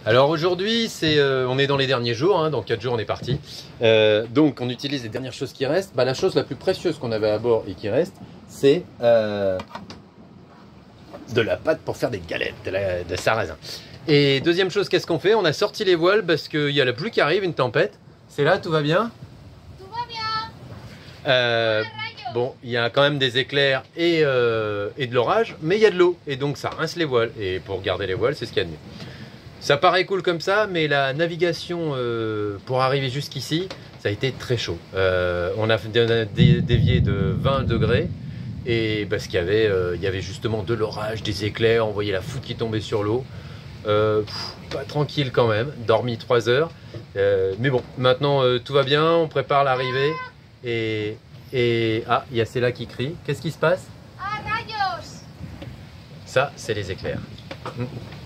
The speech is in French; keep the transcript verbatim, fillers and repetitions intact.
Alors aujourd'hui, c'est, euh, on est dans les derniers jours, hein, dans quatre jours on est parti. Euh, donc on utilise les dernières choses qui restent. Bah, la chose la plus précieuse qu'on avait à bord et qui reste, c'est euh, de la pâte pour faire des galettes, de, la, de sarrasin. Et deuxième chose, qu'est-ce qu'on fait? On a sorti les voiles parce qu'il y a la pluie qui arrive, une tempête. C'est là, tout va bien? Tout va bien. Euh, bon, il y a quand même des éclairs et, euh, et de l'orage, mais il y a de l'eau. Et donc ça rince les voiles. Et pour garder les voiles, c'est ce qu'il y a de mieux. Ça paraît cool comme ça, mais la navigation euh, pour arriver jusqu'ici, ça a été très chaud. Euh, on a dévié de vingt degrés, et parce qu'il y avait, euh, il y avait justement de l'orage, des éclairs, on voyait la foudre qui tombait sur l'eau. Euh, pas tranquille quand même, dormi trois heures. Euh, mais bon, maintenant euh, tout va bien, on prépare l'arrivée. Et, et... Ah, il y a Céla qui crie. Qu'est-ce qui se passe? Ah, rayos. Ça, c'est les éclairs. Mmh.